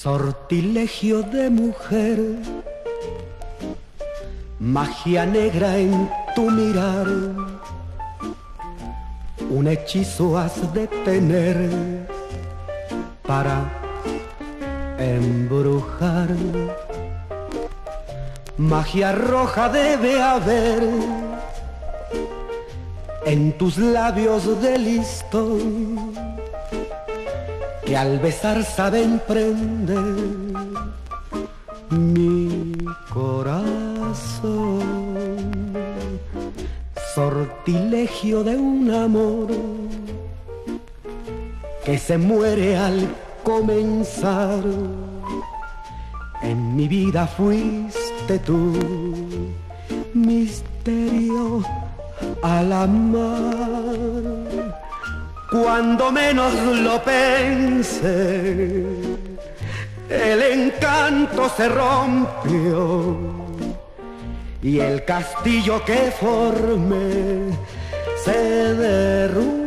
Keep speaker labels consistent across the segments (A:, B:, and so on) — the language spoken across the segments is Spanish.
A: Sortilegio de mujer, magia negra en tu mirar, un hechizo has de tener para embrujar. Magia roja debe haber en tus labios de listón, que al besar saben prender mi corazón. Sortilegio de un amor que se muere al comenzar. En mi vida fuiste tú, misterio al amar. Cuando menos lo pensé, el encanto se rompió y el castillo que formé se derrumbó.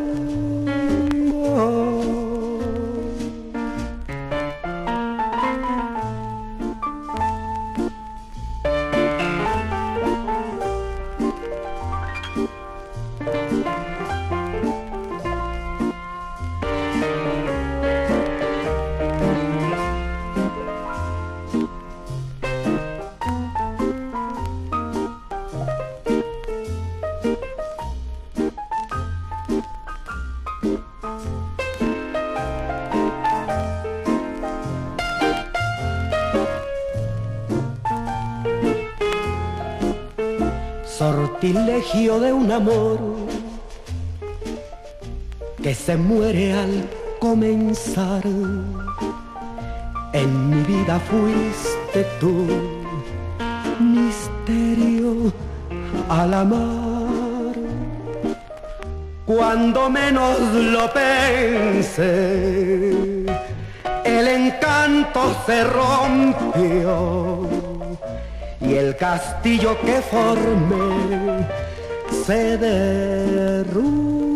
A: Sortilegio de un amor que se muere al comenzar. En mi vida fuiste tú, misterio al amar. Cuando menos lo pensé, el encanto se rompió y el castillo que formé se derrumbó.